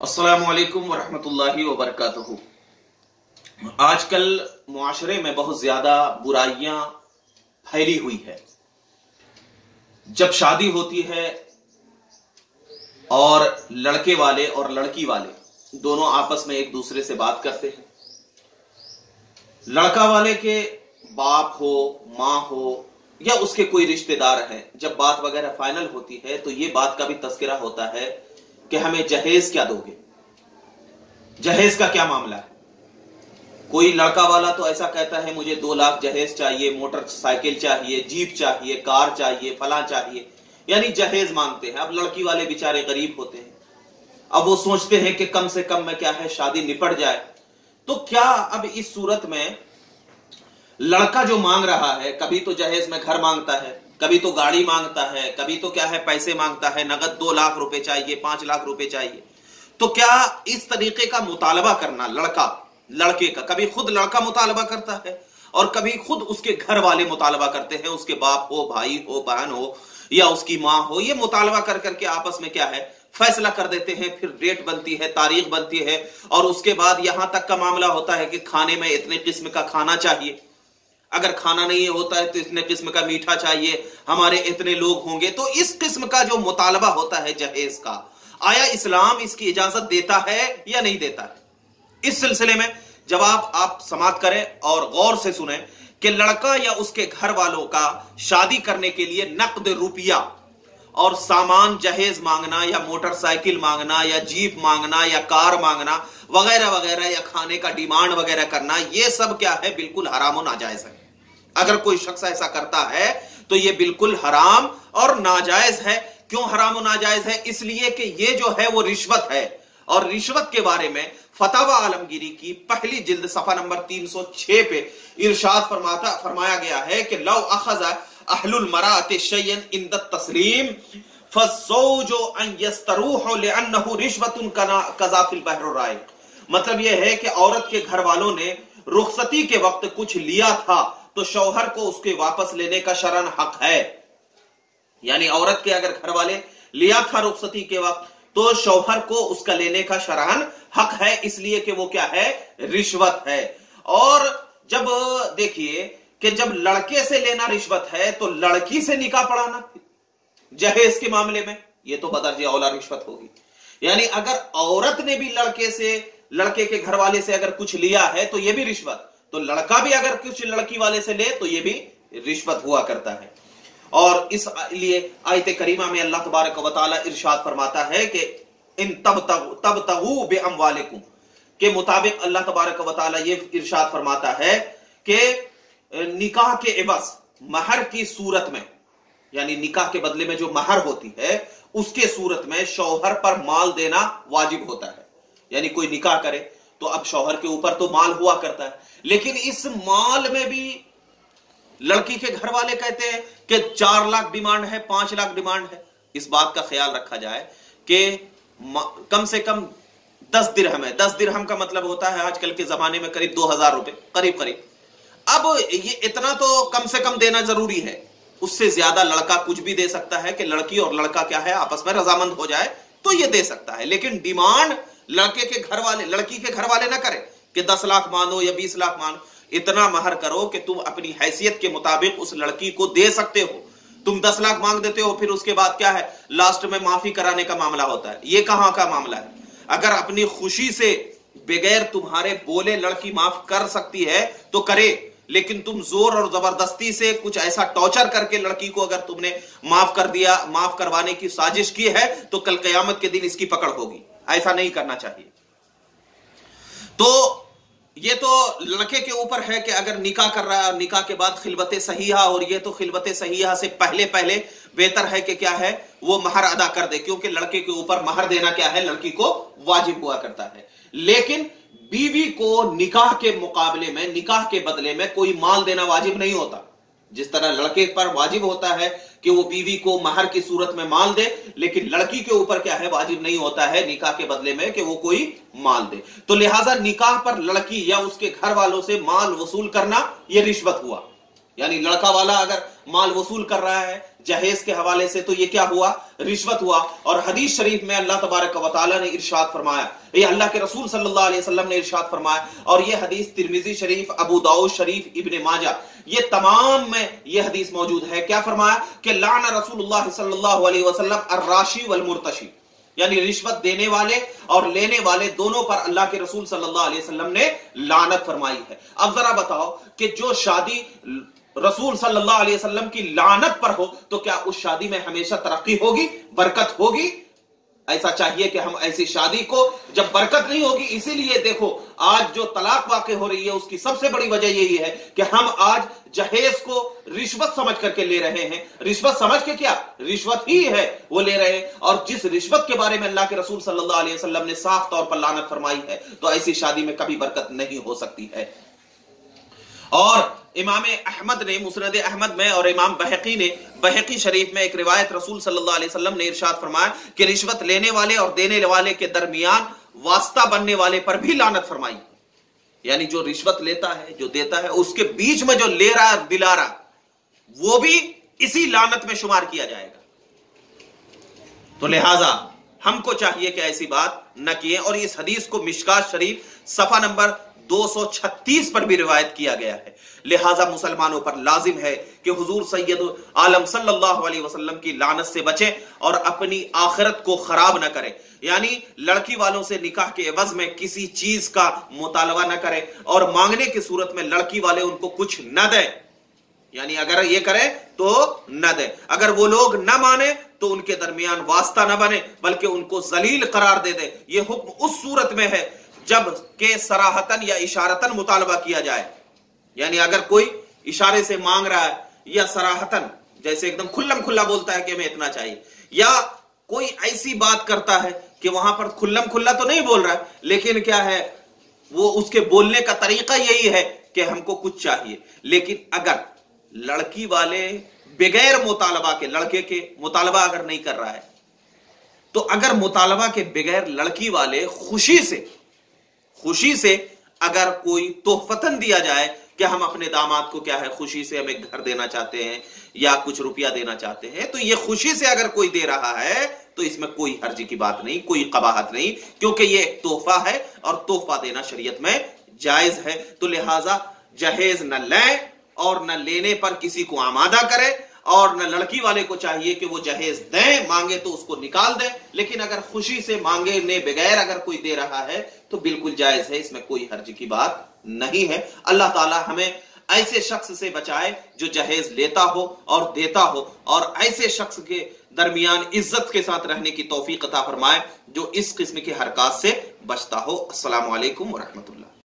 अस्सलामु अलैकुम वरहमतुल्लाहि वबरकातुहू। आजकल मुआशरे में बहुत ज्यादा बुराइयां फैली हुई है। जब शादी होती है और लड़के वाले और लड़की वाले दोनों आपस में एक दूसरे से बात करते हैं, लड़का वाले के बाप हो, माँ हो या उसके कोई रिश्तेदार हैं, जब बात वगैरह फाइनल होती है तो ये बात का भी तस्करा होता है कि हमें जहेज क्या दोगे, जहेज का क्या मामला है। कोई लड़का वाला तो ऐसा कहता है मुझे 2 लाख जहेज चाहिए, मोटरसाइकिल चाहिए, जीप चाहिए, कार चाहिए, फला चाहिए, यानी जहेज मांगते हैं। अब लड़की वाले बेचारे गरीब होते हैं, अब वो सोचते हैं कि कम से कम में क्या है शादी निपट जाए। तो क्या अब इस सूरत में लड़का जो मांग रहा है, कभी तो जहेज में घर मांगता है, कभी तो गाड़ी मांगता है, कभी तो क्या है पैसे मांगता है, नगद 2 लाख रुपए चाहिए, 5 लाख रुपए चाहिए। तो क्या इस तरीके का मुतालबा करना लड़के का, कभी खुद लड़का मुतालबा करता है और कभी खुद उसके घर वाले मुतालबा करते हैं, उसके बाप हो, भाई हो, बहन हो या उसकी माँ हो, ये मुतालबा कर करके आपस में क्या है फैसला कर देते हैं। फिर डेट बनती है, तारीख बनती है और उसके बाद यहां तक का मामला होता है कि खाने में इतने किस्म का खाना चाहिए, अगर खाना नहीं होता है तो इतने किस्म का मीठा चाहिए, हमारे इतने लोग होंगे। तो इस किस्म का जो मुतालबा होता है जहेज का, आया इस्लाम इसकी इजाजत देता है या नहीं देता है? इस सिलसिले में जवाब आप समाप्त करें और गौर से सुने कि लड़का या उसके घर वालों का शादी करने के लिए नकद रुपया और सामान जहेज मांगना या मोटरसाइकिल मांगना या जीप मांगना या कार मांगना वगैरह वगैरह या खाने का डिमांड वगैरह करना, यह सब क्या है बिल्कुल हराम और नाजायज है। अगर कोई शख्स ऐसा करता है तो यह बिल्कुल हराम और नाजायज है। क्यों हराम और नाजायज है? इसलिए कि यह जो है वो रिश्वत है और रिश्वत के बारे में फतावा आलमगीरी की पहली जिल्द सफा नंबर 306 पे इरशाद फरमाया गया है कि लव अखज़ अहलुल मराअति शय्यन इंद तस्लीम फज़ौजु अन यस्तरूहु लिअन्नहु रिश्वतुन कज़ा फिल बहर राइक। मतलब यह है कि औरत के घर वालों ने रुखसती के वक्त कुछ लिया था तो शौहर को उसके वापस लेने का शरन हक है। यानी औरत के अगर घर वाले लिया था रुखसती के वक्त तो शौहर को उसका लेने का शरन हक है, इसलिए कि वो क्या है रिश्वत है। और जब देखिए कि जब लड़के से लेना रिश्वत है तो लड़की से निकाह पढ़ाना जहेज के मामले में ये तो बदर्जे औला रिश्वत होगी। यानी अगर औरत ने भी लड़के के घर वाले से अगर कुछ लिया है तो यह भी रिश्वत, तो लड़का भी अगर कुछ लड़की वाले से ले तो यह भी रिश्वत हुआ करता है। और इसलिए आयत करीमा में अल्लाह तबारक व तआला इरशाद फरमाता है कि इन तबतगू बिअमवालिकुम के मुताबिक अल्लाह तबारक व तआला ये इरशाद फरमाता है कि निकाह के एवज महर की सूरत में, यानी निकाह के बदले में जो महर होती है उसके सूरत में शौहर पर माल देना वाजिब होता है। यानी कोई निकाह करे तो अब शौहर के ऊपर तो माल हुआ करता है, लेकिन इस माल में भी लड़की के घर वाले कहते हैं कि 4 लाख डिमांड है, 5 लाख डिमांड है। इस बात का ख्याल रखा जाए कि कम से कम 10 दिरहम है। 10 दिरहम का मतलब होता है आजकल के जमाने में करीब 2000 रुपए करीब। अब ये इतना तो कम से कम देना जरूरी है, उससे ज्यादा लड़का कुछ भी दे सकता है कि लड़की और लड़का क्या है आपस में रजामंद हो जाए तो ये दे सकता है। लेकिन डिमांड लड़के के घर वाले लड़की के घर वाले ना करे कि 10 लाख मानो या 20 लाख मानो। इतना महर करो कि तुम अपनी हैसियत के मुताबिक उस लड़की को दे सकते हो। तुम 10 लाख मांग देते हो, फिर उसके बाद क्या है लास्ट में माफी कराने का मामला होता है। ये कहां का मामला है? अगर अपनी खुशी से बगैर तुम्हारे बोले लड़की माफ कर सकती है तो करे, लेकिन तुम जोर और जबरदस्ती से कुछ ऐसा टॉर्चर करके लड़की को अगर तुमने माफ कर दिया, माफ करवाने की साजिश की है तो कल कयामत के दिन इसकी पकड़ होगी। ऐसा नहीं करना चाहिए। तो ये तो लड़के के ऊपर है कि अगर निकाह कर रहा है, निकाह के बाद खिलवत सहीहा, और ये तो खिलवत सहीहा से पहले बेहतर है कि क्या है वो महर अदा कर दे, क्योंकि लड़के के ऊपर महर देना क्या है लड़की को वाजिब हुआ करता है। लेकिन बीवी को निकाह के मुकाबले में, निकाह के बदले में कोई माल देना वाजिब नहीं होता। जिस तरह लड़के पर वाजिब होता है कि वो बीवी को महर की सूरत में माल दे, लेकिन लड़की के ऊपर क्या है वाजिब नहीं होता है निकाह के बदले में कि वो कोई माल दे। तो लिहाजा निकाह पर लड़की या उसके घर वालों से माल वसूल करना यह रिश्वत हुआ। یعنی لڑکا والا اگر مال وصول کر رہا ہے جہیز کے حوالے سے تو یہ کیا ہوا؟ رشوت ہوا. اور حدیث شریف میں اللہ تبارک و تعالی نے ارشاد فرمایا، یہ اللہ کے رسول صلی اللہ علیہ وسلم نے ارشاد فرمایا، اور یہ حدیث ترمذی شریف، ابو داؤد شریف، ابن ماجہ، یہ تمام میں یہ حدیث موجود ہے. کیا فرمایا کہ لعن رسول اللہ صلی اللہ علیہ وسلم الراشی والمرتشی، یعنی رشوت دینے والے اور لینے والے دونوں پر اللہ کے رسول صلی اللہ علیہ وسلم نے لعنت فرمائی ہے. اب ذرا بتاؤ کہ جو شادی رسول صلی اللہ علیہ وسلم کی لعنت پر ہو تو کیا اس شادی میں ہمیشہ ترقی ہوگی، برکت ہوگی؟ ایسا چاہیے کہ ہم ایسی شادی کو، جب برکت نہیں ہوگی، اسی لیے دیکھو آج جو طلاق واقع ہو رہی ہے اس کی سب سے بڑی وجہ یہی ہے کہ ہم آج جہیز کو رشوت سمجھ کر کے لے رہے ہیں. رشوت سمجھ کے کیا؟ رشوت ہی ہے وہ لے رہے ہیں. اور جس رشوت کے بارے میں اللہ کے رسول صلی اللہ علیہ وسلم نے صاف طور پر لعنت فرمائی ہے تو ایسی شادی میں کبھی برکت نہیں ہو سکتی ہے. اور امام احمد نے مسند احمد میں اور امام بہقی نے بہقی شریف میں ایک روایت رسول صلی اللہ علیہ وسلم نے ارشاد فرمایا کہ رشوت لینے والے اور دینے والے کے درمیان واسطہ بننے والے پر بھی لعنت فرمائی. یعنی جو رشوت لیتا ہے، جو دیتا ہے، اس کے بیچ میں جو لے رہا ہے دلا رہا وہ بھی اسی لعنت میں شمار کیا جائے گا. تو لہٰذا ہم کو چاہیے کہ ایسی بات نہ کیے. اور اس حدیث کو مشکات شریف صفحہ نمبر 236 پر بھی روایت کیا گیا ہے. لہٰذا مسلمانوں پر لازم ہے کہ حضور سید عالم صلی اللہ علیہ وسلم کی لعنت سے بچیں اور اپنی آخرت کو خراب نہ کریں. یعنی لڑکی والوں سے نکاح کے عوض میں کسی چیز کا مطالبہ نہ کریں، اور مانگنے کی صورت میں لڑکی والے ان کو کچھ نہ دیں. یعنی اگر یہ کریں تو نہ دیں. اگر وہ لوگ نہ مانے تو ان کے درمیان واسطہ نہ بنے بلکہ ان کو ذلیل قرار دے دیں. یہ حکم اس صورت میں ہے جب کہ صراحتاً یا اشارتاً مطالبہ کیا جائے. یعنی اگر کوئی اشارے سے مانگ رہا ہے یا صراحتاً جیسے ایک دم کھلم کھلا بولتا ہے کہ ہمیں اتنا چاہیے، یا کوئی ایسی بات کرتا ہے کہ وہاں پر کھلم کھلا تو نہیں بول رہا ہے لیکن کیا ہے وہ اس کے بولنے کا طریقہ یہی ہے کہ ہم کو کچھ چاہیے. لیکن اگر لڑکی والے بغیر مطالبہ کے، لڑکے کے مطالبہ اگر نہیں کر رہا ہے تو اگر مطالبہ کے بغیر لڑکی والے خوشی سے اگر کوئی تحفتاً دیا جائے کہ ہم اپنے داماد کو کیا ہے خوشی سے ہمیں گھر دینا چاہتے ہیں یا کچھ روپیہ دینا چاہتے ہیں، تو یہ خوشی سے اگر کوئی دے رہا ہے تو اس میں کوئی حرج کی بات نہیں، کوئی قباحت نہیں، کیونکہ یہ ایک تحفہ ہے اور تحفہ دینا شریعت میں جائز ہے. تو لہٰذا جہیز نہ لیں اور نہ لینے پر کسی کو آمادہ کرے، اور نہ لڑکی والے کو چاہیے کہ وہ جہیز دیں، مانگے تو اس کو نکال دیں. لیکن اگر خوشی سے مانگے نے بغیر اگر کوئی دے رہا ہے تو بالکل جائز ہے، اس میں کوئی حرج کی بات نہیں ہے. اللہ تعالی ہمیں ایسے شخص سے بچائے جو جہیز لیتا ہو اور دیتا ہو، اور ایسے شخص کے درمیان عزت کے ساتھ رہنے کی توفیق عطا فرمائے جو اس قسم کے حرکات سے بچتا ہو. السلام علیکم ورحمۃ اللہ.